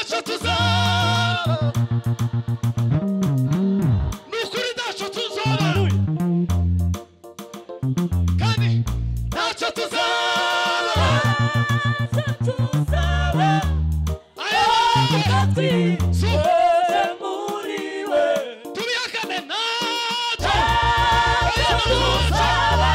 ntacyo tuzaba nukuri ntacyo tuzaba kandi ntacyo tuzaba muriwe tubihakane ntacyo tuzaba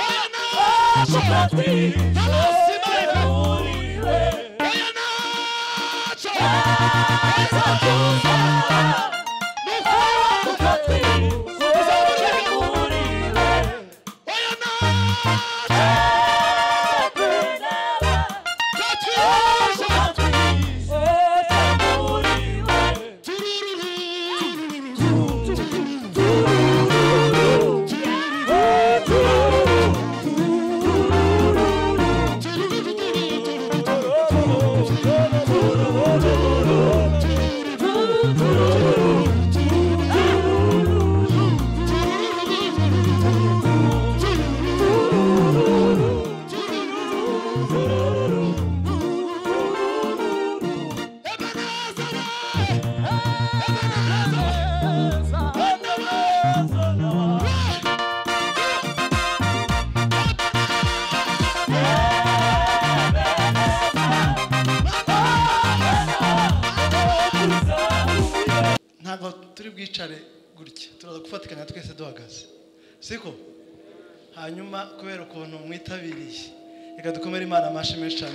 ntabwo turi bwicare gutya turaza gufatikanya twese duhagaze siko hanyuma kubera ukuntu mwitabiriye reka dukomere Imana amashyi menshi cyane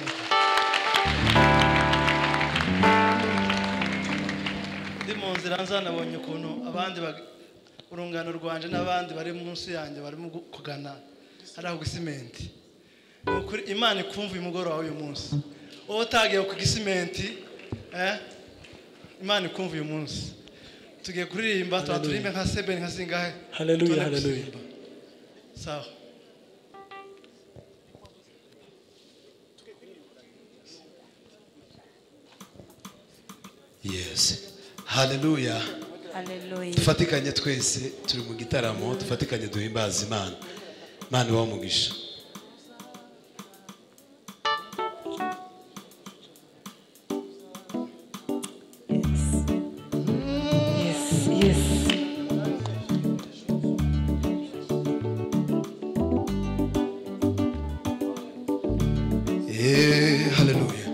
ndi mu nzira nzanabonye ukuntu abandi urungano rwanje n'abandi bari munsi yanjye barimo kugana hari aho gisimenti ukuri Imana ikumva uyu mugoroba uyu munsi wowe utagiye ku gisimenti Imana ikumva uyu munsi tugiye kuririmba turirimbe nka seben nka zingahe haleluya haleluya sawa yes haleluya haleluya tufatikanye twese turi mu gitaramo tufatikanye duhimbaza Imana Imana ibahe umugisha hallelujah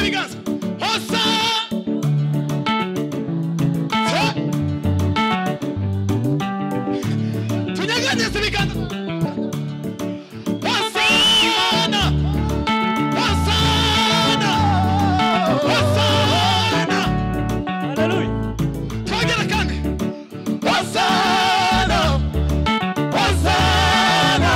ibiganza hosa tunyeganyeze ibiganza hosana hosana hosana haleluya twagera kandi hosana hosana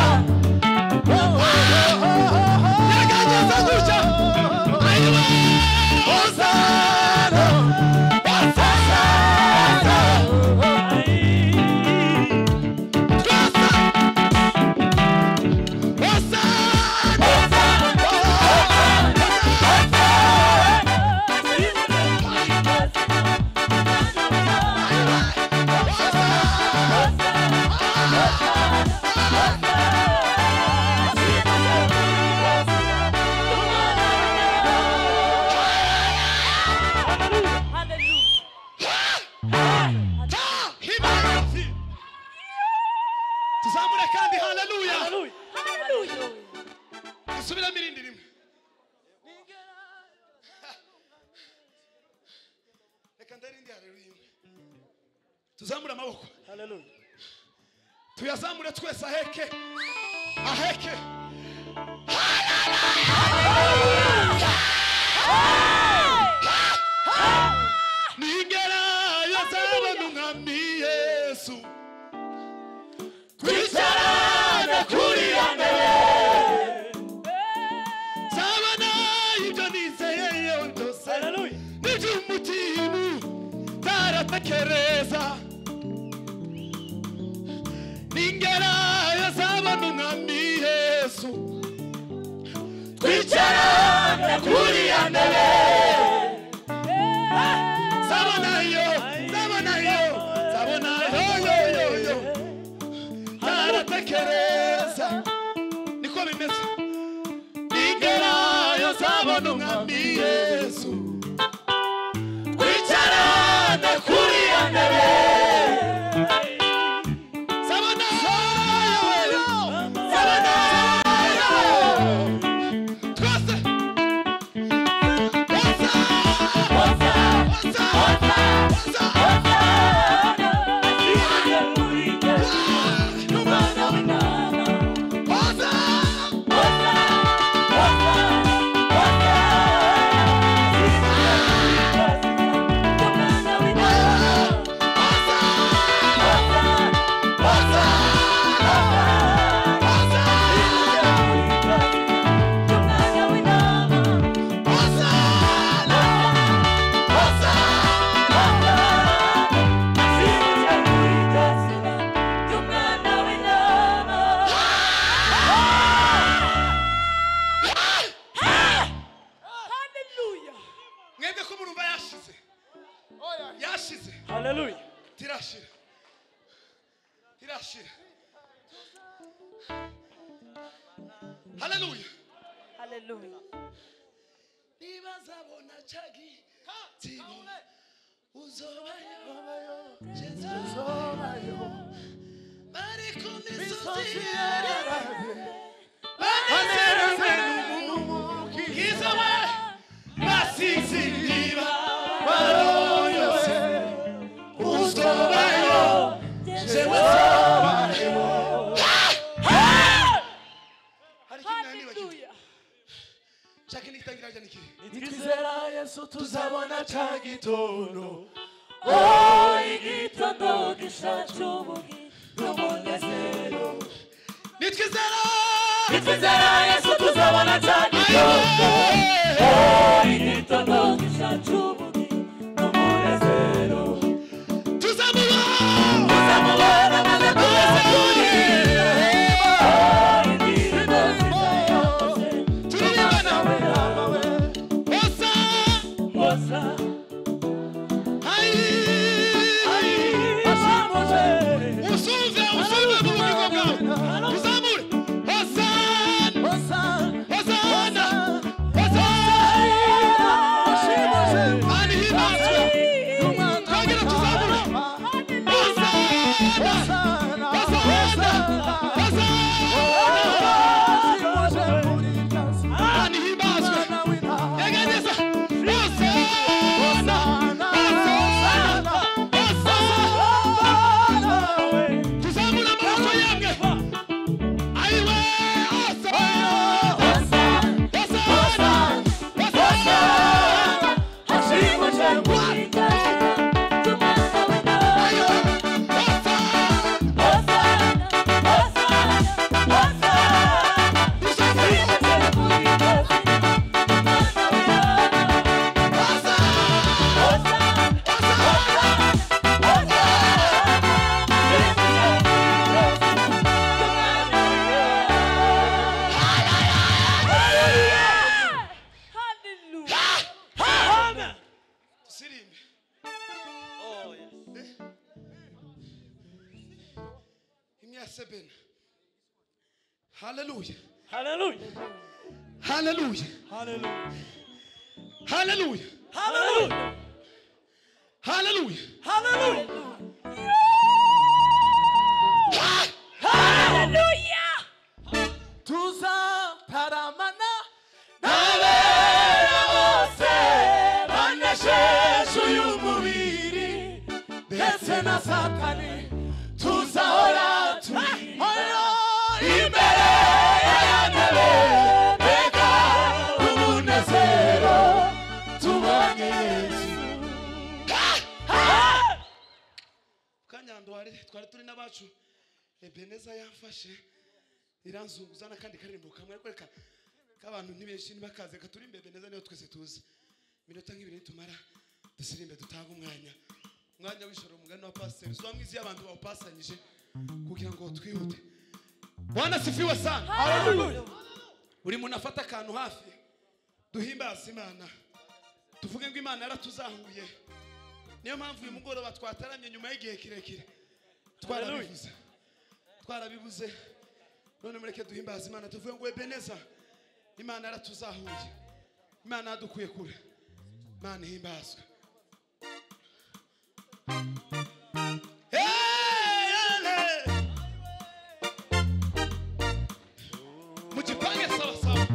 nyeganyeze gutya ayiwe hosana hosana tuzamure kandi haleluya haleluya isubira mirindi rimwe reka ndarindi haleluya tuzamure amaboko haleluya tuyazamure twese aheke aheke ningera yazabona umwami Yesu kwicarana kuri yandere sabana ibyo nizeye byose n'ibyo umutima taratekereza ningera yazabona umwami Yesu kwicarana kuri yandere sabana yo taratekereza niko bimeze ningera yazabona umwami Yesu kwicarana kuri yandere sabana twese yashize haleluya tirashira haleluya haleluya nibazabona chagi tibo uzobayo uzobayo bari kumisozi kizawe basisi niba baroyose uzobayo nitwizera Yesu tuzabona ca gitondo igitondo gishacu ubugi n'umunezero nitwizera Yesu tuzabona ca gitondo igitondo gishacu ubugi n'umunezero tuzamubona maze tuzakurira Asebena. Hallelujah. Hallelujah. Hallelujah. Hallelujah. Hallelujah. Hallelujah. Hallelujah. Hallelujah. Hallelujah. Tuza taramana nabera bose banesheje uyu mubiri ndetse na Satani tuzahora turi imbere ya ntebe mbega umunezero tubonye Yesu. Kanyandwari twari turi n'abacu Ebeneza yamfashe iranzunguza n'akandi karirimbo kamwe reka k'abantu ntibenshi nibakaze katuri Ebeneza niyo twese tuzi minota nk'ibiri tumara dusirimbe dutanga umwanya w'ijoro mugani wa pastor so amwizi y'abantu bawupasanyije kugira ngo twihute. Bwana sifiwe sana. Hallelujah. Uri munafata akantu hafi duhimbaza Imana tuvuge ngo Imana yaratuzahuye. Niyo mpamvu uyu mugoroba twataramye nyuma y'igihe kirekire twarabibuze none mureke duhimbaza Imana tuvuge ngo Ebeneza Imana yaratuzahuye, Imana yadukuye kure, Imana ihimbazwe. Mujipange sawa sawa.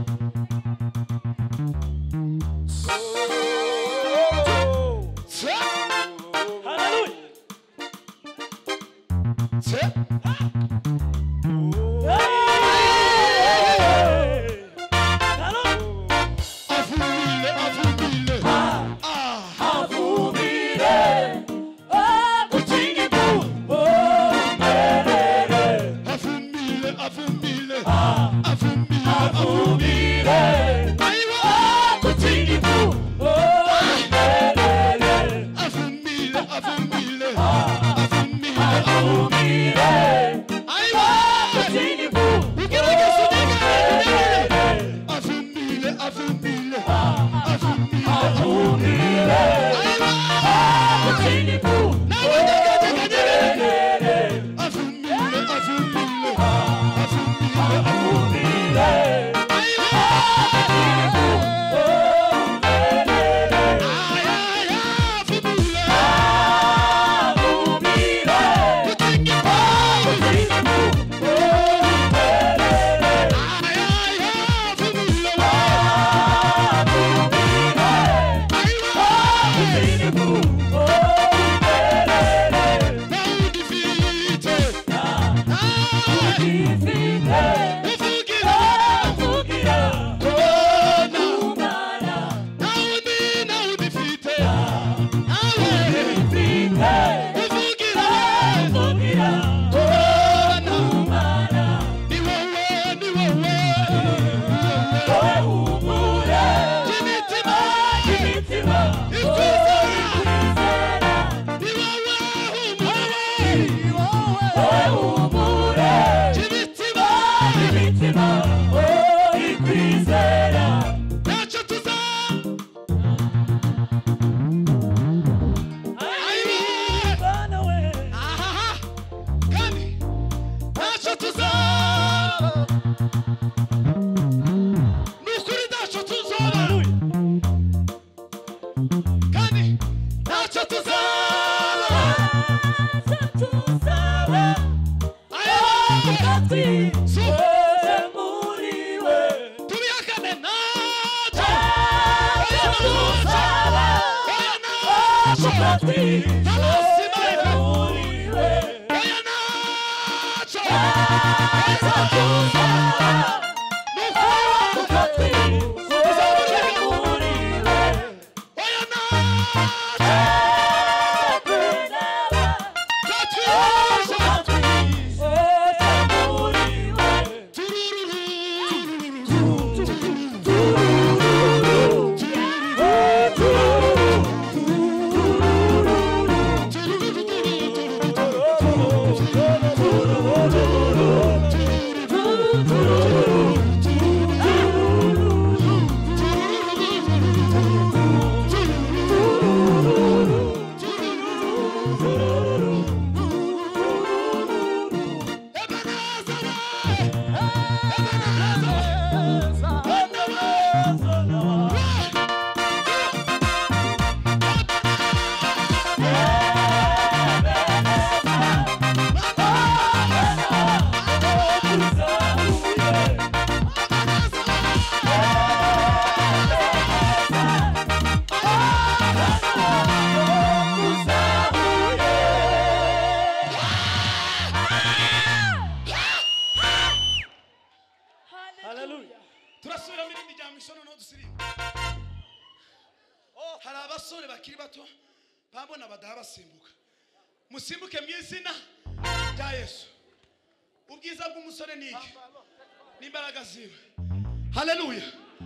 abasore bakiri bato babona badaha basimbuka musimbuke mu izina rya Yesu ubwiza bw'umusore niki n'imbaraga ziwe haleluya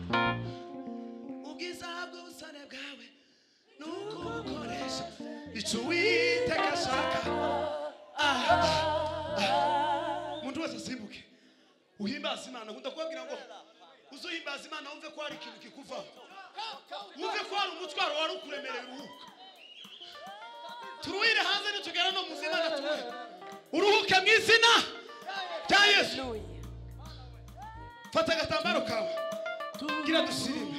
ubwiza bw'ubusore bwawe nuko ukoresha icyo Uwiteka ashaka muntu wese asimbuke uhimbaza Imana nkunda kubabwira ngo uzuhimbaza Imana wumve ko hari ikintu kikuvaho wumve ko hari umutwaro wari ukuremereye uruhuka turuhire hanze nitugera no mu zina natuwe uruhuke mu izina rya Yesu fata agatambaro kawe gira dushime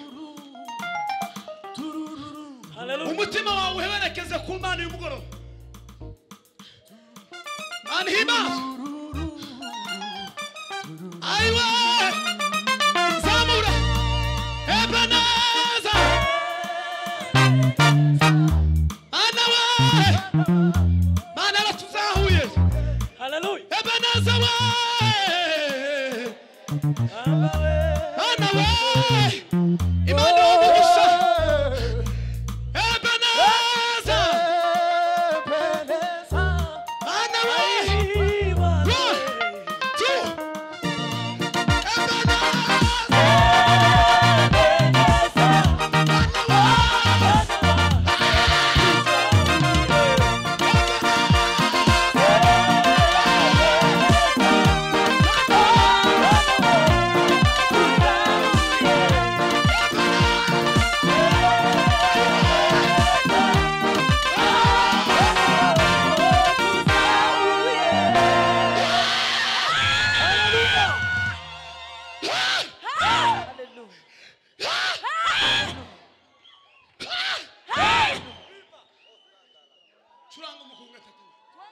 umutima wawe uherekeze ku Mana y'umugoroba Mana himbaza aiwa zamura Ebenezer Mana we Mana batuzahuye haleluya Ebenezer we Mana we Imana umugisha Ebenezer Mana we 1 Churango mukunga tatu.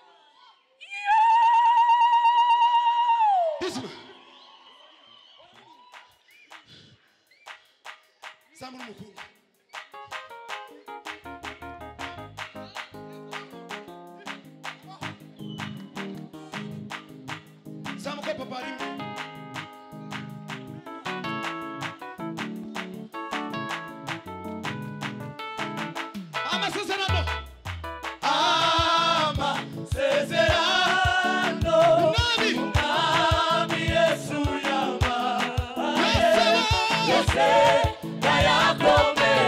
Zamura mukunga. Zamuka papari. Amasezerano. Yesu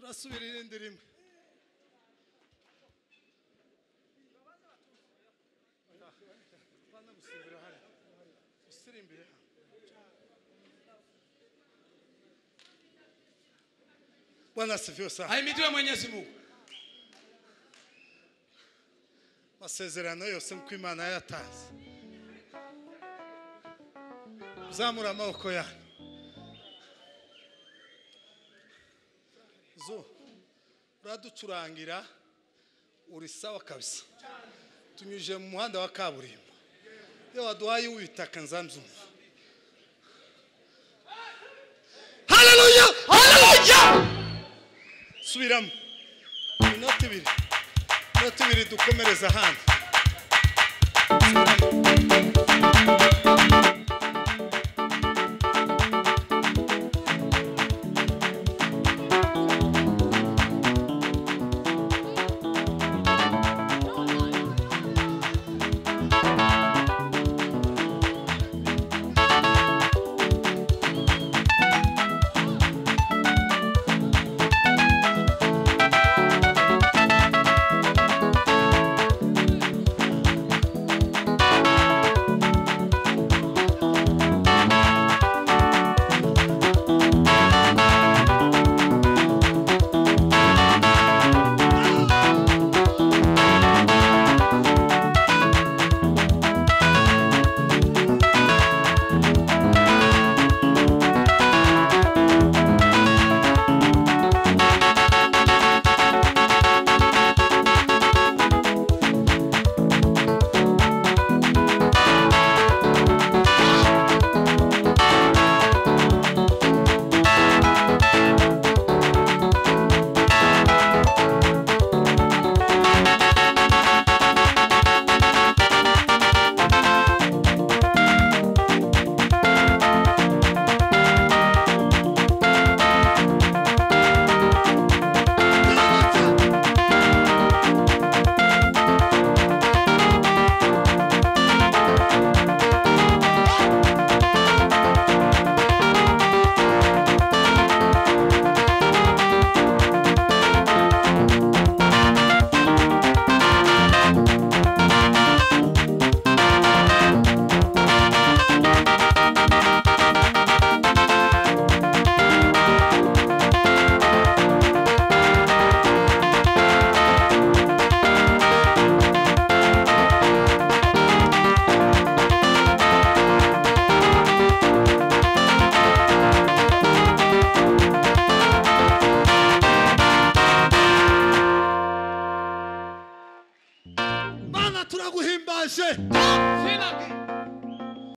turasubira irindi rimwe Bwana asifiwe sana. Ahimidiwe Mwenyezi Mungu. Masezerano yose mko Imana yatanze. Zamura amaboko yanyu. Zo uraducurangira uri sawa kabisa. Tunyuje mu muhanda wa kaburimbo. Iyo waduhaye ubitaka nzamzumva. Hallelujah! Hallelujah! Subiramo. Inoti ibiri dukomereza handi.